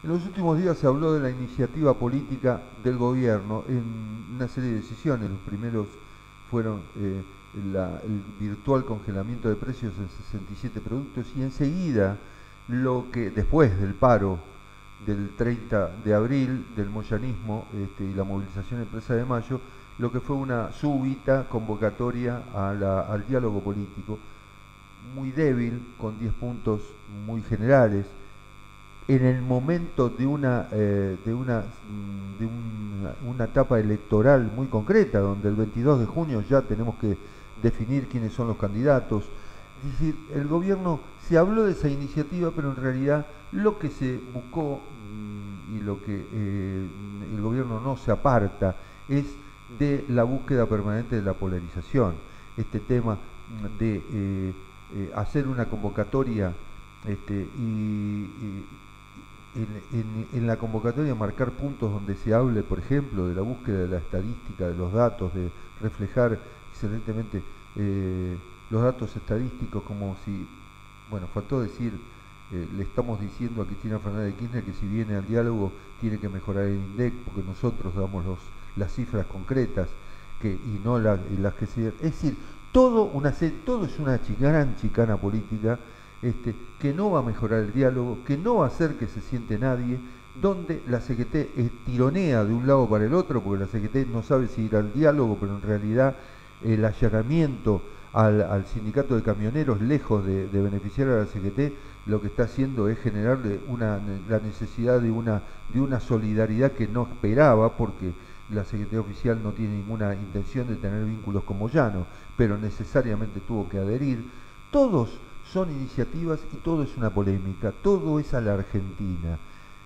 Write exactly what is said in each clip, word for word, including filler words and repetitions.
En los últimos días se habló de la iniciativa política del gobierno en una serie de decisiones. Los primeros fueron eh, la- el virtual congelamiento de precios en sesenta y siete productos y enseguida, lo que después del paro del treinta de abril, del moyanismo este, y la movilización empresa de mayo, lo que fue una súbita convocatoria a la- al diálogo político, muy débil, con diez puntos muy generales, en el momento de una, eh, de una, mm, de una, una etapa electoral muy concreta, donde el veintidós de junio ya tenemos que definir quiénes son los candidatos. Es decir, el gobierno, se habló de esa iniciativa, pero en realidad lo que se buscó mm, y lo que eh, el gobierno no se aparta es de la búsqueda permanente de la polarización. Este tema mm, de eh, eh, hacer una convocatoria este, y, y en, en- en la convocatoria marcar puntos donde se hable, por ejemplo, de la búsqueda de la estadística, de los datos, de reflejar excelentemente eh, los datos estadísticos, como si, bueno, faltó decir, eh, le estamos diciendo a Cristina Fernández de Kirchner que si viene al diálogo tiene que mejorar el INDEC, porque nosotros damos los, las cifras concretas que, y no la- y las que se... Es decir, todo, una, todo es una chi- gran chicana política este, que no va a mejorar el diálogo, que no va a hacer que se siente nadie, donde la C G T eh, tironea de un lado para el otro, porque la C G T no sabe si ir al diálogo, pero en realidad el allanamiento al, al sindicato de camioneros, lejos de, de beneficiar a la C G T, lo que está haciendo es generarle una, la necesidad de una, de una solidaridad que no esperaba, porque la C G T oficial no tiene ninguna intención de tener vínculos con Moyano, pero necesariamente tuvo que adherir. Todos son iniciativas y todo es una polémica, todo es a la Argentina.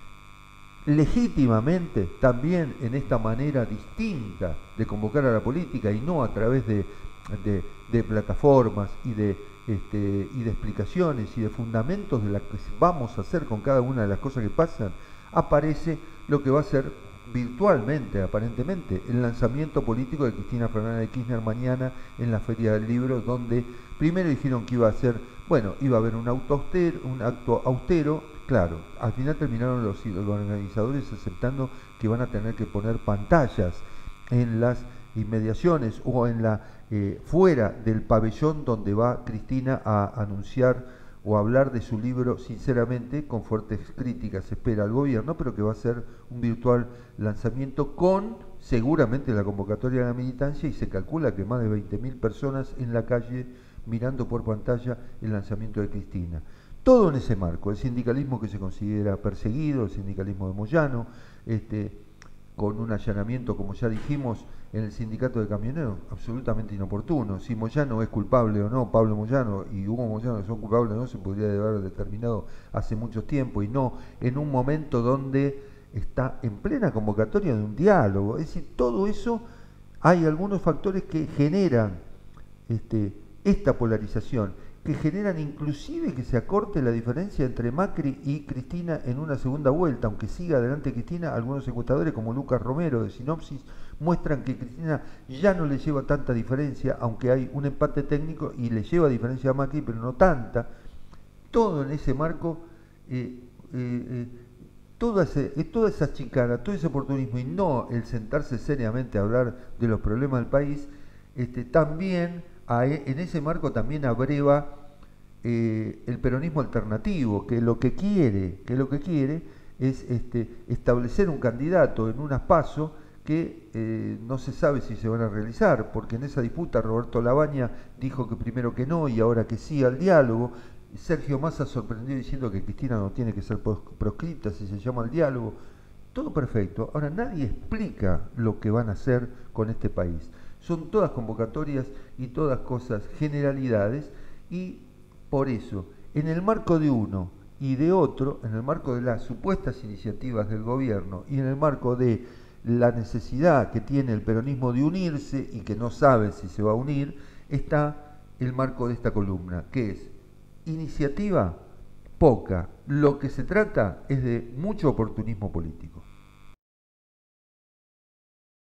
Legítimamente, también en esta manera distinta de convocar a la política y no a través de, de, de plataformas y de, este, y de explicaciones y de fundamentos de lo que vamos a hacer con cada una de las cosas que pasan, aparece lo que va a ser virtualmente, aparentemente, el lanzamiento político de Cristina Fernández de Kirchner mañana en la Feria del Libro, donde primero dijeron que iba a ser, bueno, iba a haber un, auto austero, un acto austero, claro, al final terminaron los, los organizadores aceptando que van a tener que poner pantallas en las inmediaciones o en la eh, fuera del pabellón donde va Cristina a anunciar o hablar de su libro, sinceramente, con fuertes críticas espera al gobierno, pero que va a ser un virtual lanzamiento con seguramente la convocatoria de la militancia, y se calcula que más de veinte mil personas en la calle mirando por pantalla el lanzamiento de Cristina. Todo en ese marco, el sindicalismo que se considera perseguido, el sindicalismo de Moyano, este, con un allanamiento, como ya dijimos, en el sindicato de camioneros, absolutamente inoportuno. Si Moyano es culpable o no, Pablo Moyano y Hugo Moyano son culpables o no, se podría haber determinado hace mucho tiempo, y no en un momento donde está en plena convocatoria de un diálogo. Es decir, todo eso, hay algunos factores que generan este, esta polarización, que generan inclusive que se acorte la diferencia entre Macri y Cristina en una segunda vuelta, aunque siga adelante Cristina. Algunos encuestadores como Lucas Romero de Sinopsis muestran que Cristina ya no le lleva tanta diferencia, aunque hay un empate técnico y le lleva diferencia a Macri, pero no tanta. Todo en ese marco, eh, eh, eh, toda, ese, eh, toda esa chicana, todo ese oportunismo y no el sentarse seriamente a hablar de los problemas del país, este, también a, en ese marco también abreva eh, el peronismo alternativo, que lo que quiere, que lo que quiere es este, establecer un candidato en unas PASO que eh, no se sabe si se van a realizar, porque en esa disputa Roberto Labaña dijo que primero que no y ahora que sí al diálogo. Sergio Massa sorprendió diciendo que Cristina no tiene que ser proscripta si se llama al diálogo. Todo perfecto. Ahora nadie explica lo que van a hacer con este país. Son todas convocatorias y todas cosas, generalidades, y por eso, en el marco de uno y de otro, en el marco de las supuestas iniciativas del gobierno y en el marco de la necesidad que tiene el peronismo de unirse y que no sabe si se va a unir, está el marco de esta columna, que es iniciativa poca. Lo que se trata es de mucho oportunismo político.